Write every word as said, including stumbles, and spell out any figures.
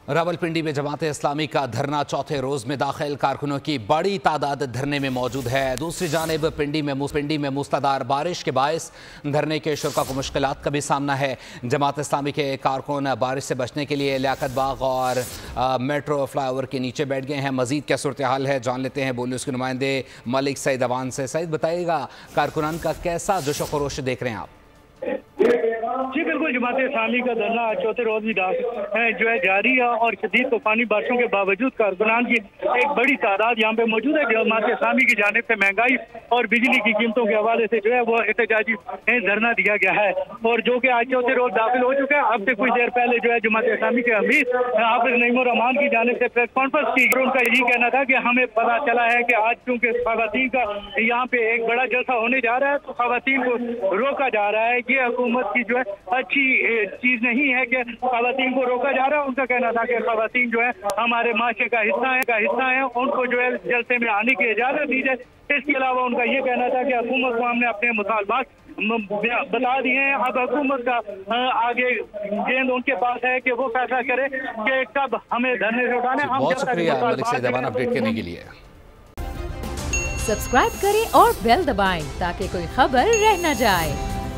रावलपिंडी में जमात इस्लामी का धरना चौथे रोज में दाखिल, कारकुनों की बड़ी तादाद धरने में मौजूद है। दूसरी जानिब पिंडी में पिंडी में मूसलाधार बारिश के बायस धरने के शुरा को मुश्किलात का भी सामना है। जमात इस्लामी के कारकुन बारिश से बचने के लिए लियाकत बाग और आ, मेट्रो फ्लाईओवर के नीचे बैठ गए हैं। मजीद क्या सूरत हाल है जान लेते हैं बोलिए उसके नुमाइंदे मलिक सईद अवान से। सईद बताइएगा, कारकुनान का कैसा जोश खरोश देख रहे हैं आप? जी बिल्कुल, जमात इस्लामी का धरना आज चौथे रोज भी जो है जारी है और शदीद तूफानी बारिशों के बावजूद कारकुनान की एक बड़ी तादाद यहाँ पे मौजूद है। जमात इस्लामी की जानिब से महंगाई और बिजली की कीमतों के हवाले से जो है वो एहतजाजी धरना दिया गया है और जो कि आज चौथे रोज दाखिल हो चुका है। अब से कुछ देर पहले जो है जमात इस्लामी के अमीर हाफिज नईमुर रहमान की जानिब से प्रेस कॉन्फ्रेंस की। उनका यही कहना था कि हमें पता चला है कि आज चूंकि खवातीन का यहाँ पे एक बड़ा जलसा होने जा रहा है तो खवातीन को रोका जा रहा है। ये हुकूमत की जो है अच्छी चीज नहीं है कि खवातीन को रोका जा रहा है। उनका कहना था कि खवातीन जो है हमारे माशरे का हिस्सा है का हिस्सा है उनको जो है जलसे में आने की इजाजत दी जाए। इसके अलावा उनका ये कहना था कि हुकूमत को हमने अपने मुतालबात बता दिए हैं। अब हुकूमत का आगे गेंद उनके पास है कि वो फैसला करे कि कब हमें धरने से उठाने। बहुत शुक्रिया मलिक सईद अवान अपडेट करने के लिए। सब्सक्राइब करें और बेल दबाएं ताकि कोई खबर रह न जाए।